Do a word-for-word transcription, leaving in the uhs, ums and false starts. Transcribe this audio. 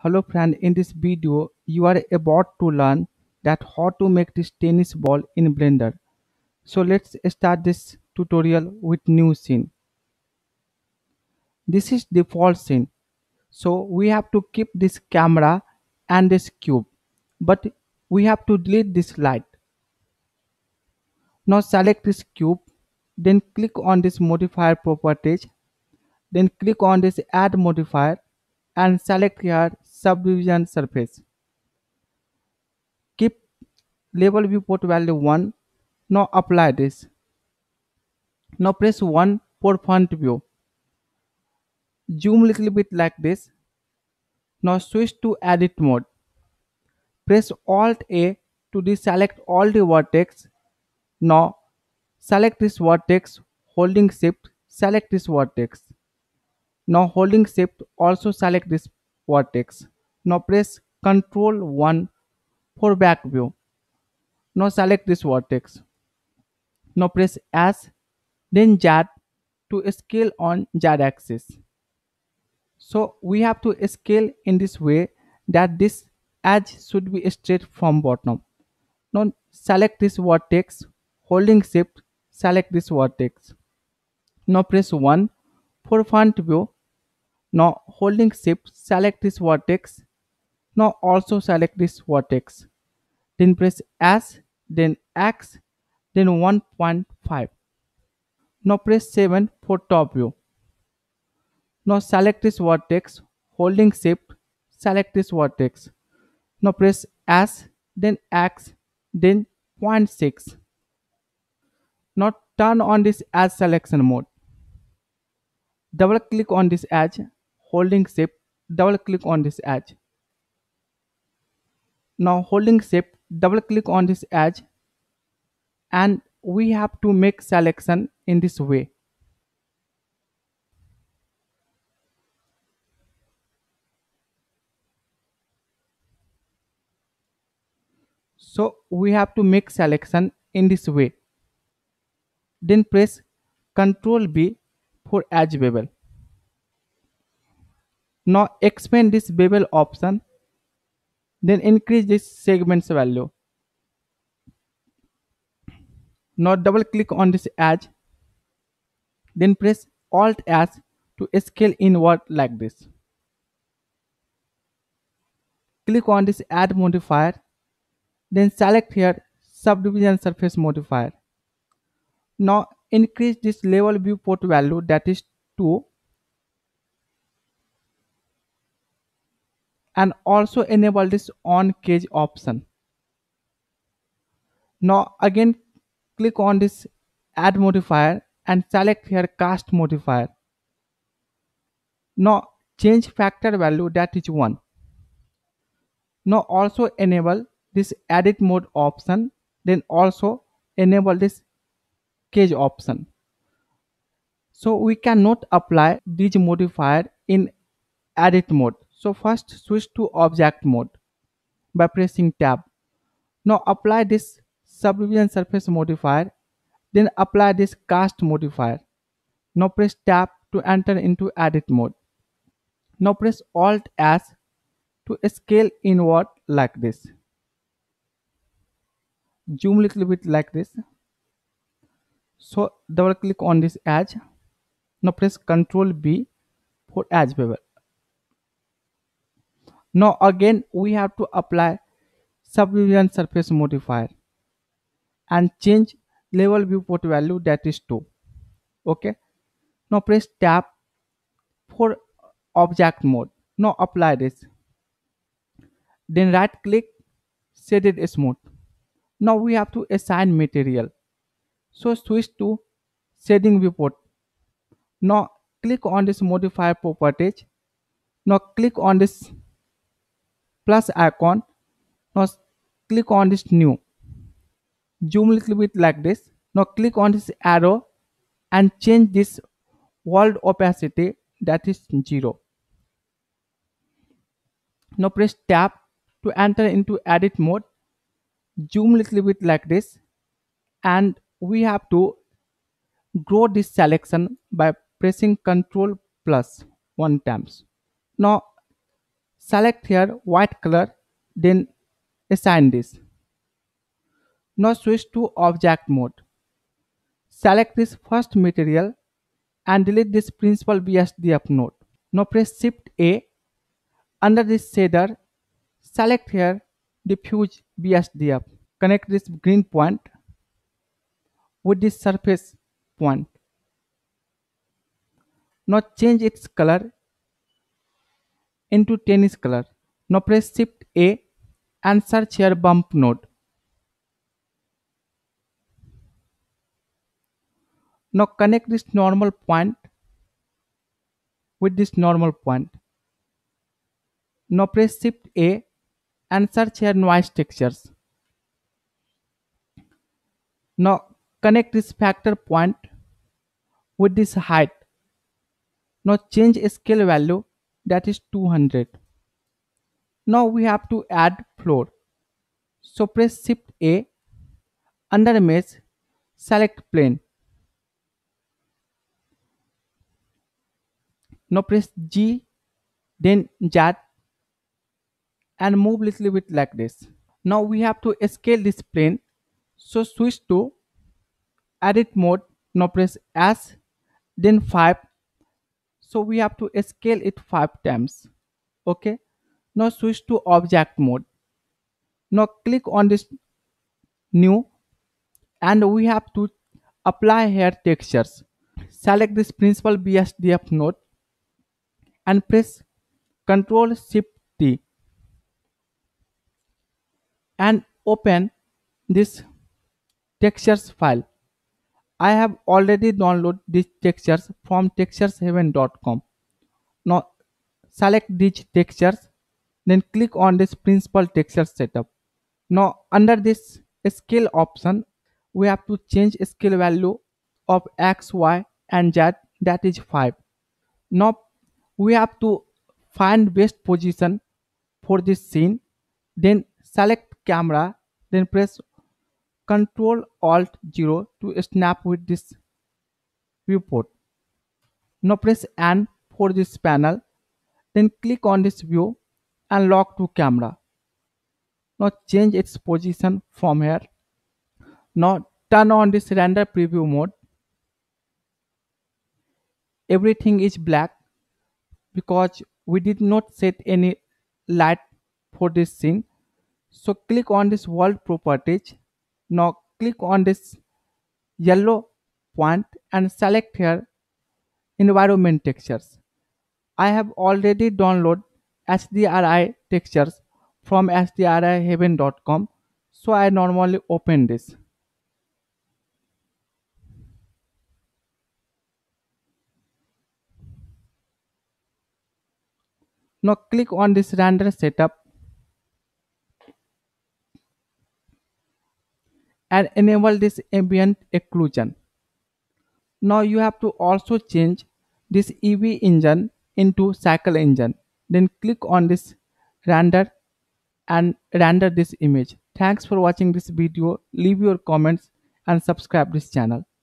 Hello friend, in this video you are about to learn that how to make this tennis ball in Blender. So let's start this tutorial with new scene. This is default scene. So we have to keep this camera and this cube, but we have to delete this light. Now select this cube, then click on this modifier properties, then click on this add modifier and select here subdivision surface. Keep label viewport value one. Now apply this. Now press one for front view. Zoom little bit like this. Now switch to edit mode. Press Alt A to deselect all the vertex. Now select this vertex, holding shift select this vertex. Now holding shift also select this vertex. Now press Ctrl one for back view. Now select this vertex. Now press S, then Z to scale on Z axis. So we have to scale in this way that this edge should be straight from bottom. Now select this vertex, holding shift select this vertex. Now press one for front view. Now holding shift select this vertex. Now also select this vertex. Then press S, then X, then one point five. Now press seven for top view. Now select this vertex, holding shift select this vertex. Now press S, then X, then zero point six. Now turn on this edge selection mode. Double click on this edge, holding shift, double click on this edge. Now holding shift, double click on this edge, and we have to make selection in this way. So we have to make selection in this way. Then press Ctrl B for edge bevel. Now expand this bevel option, then increase this segments value. Now double click on this edge, then press Alt S to scale inward like this. Click on this add modifier, then select here subdivision surface modifier. Now increase this level viewport value, that is two, and also enable this on cage option. Now again click on this add modifier and select here cast modifier. Now change factor value, that is one. Now also enable this edit mode option, then also enable this cage option. So we cannot apply these modifier in edit mode. So first switch to object mode by pressing tab. Now apply this subdivision surface modifier, then apply this cast modifier. Now press tab to enter into edit mode. Now press Alt S to scale inward like this. Zoom little bit like this. So double click on this edge. Now press Ctrl B for edge bevel. Now again we have to apply subdivision surface modifier and change level viewport value, that is two. Okay. Now press tab for object mode. Now apply this. Then right click, shaded smooth. Now we have to assign material. So switch to shading viewport. Now click on this modifier properties. Now click on this plus icon. Now click on this new. Zoom little bit like this. Now click on this arrow and change this world opacity, that is zero. Now press tab to enter into edit mode. Zoom little bit like this, and we have to grow this selection by pressing Ctrl plus one times. Now Select here white color, then assign this. Now switch to object mode. Select this first material and delete this principal B S D F node. Now press Shift A. Under this shader, select here diffuse B S D F. Connect this green point with this surface point. Now change its color into tennis color. Now press Shift A and search here bump node. Now connect this normal point with this normal point. Now press Shift A and search here noise textures. Now connect this factor point with this height. Now change scale value, that is two hundred. Now we have to add floor. So press Shift A. Under mesh, select plane. Now press G, then Z and move little bit like this. Now we have to scale this plane. So switch to edit mode. Now press S, then five. So we have to scale it five times. Okay. Now switch to object mode. Now click on this new and we have to apply here textures. Select this principal B S D F node and press Ctrl Shift T and open this textures file. I have already downloaded these textures from textures heaven dot com. Now select these textures, then click on this principal texture setup. Now under this scale option, we have to change scale value of X, Y and Z, that is five. Now we have to find best position for this scene, then select camera, then press Ctrl Alt zero to snap with this viewport. Now press N for this panel, then click on this view and lock to camera. Now change its position from here. Now turn on this render preview mode. Everything is black because we did not set any light for this scene. So click on this world properties. Now click on this yellow point and select here environment textures. I have already downloaded H D R I textures from H D R I heaven dot com. So I normally open this. Now click on this render setup and enable this ambient occlusion. Now you have to also change this E V engine into cycle engine. Then click on this render and render this image. Thanks for watching this video. Leave your comments and subscribe this channel.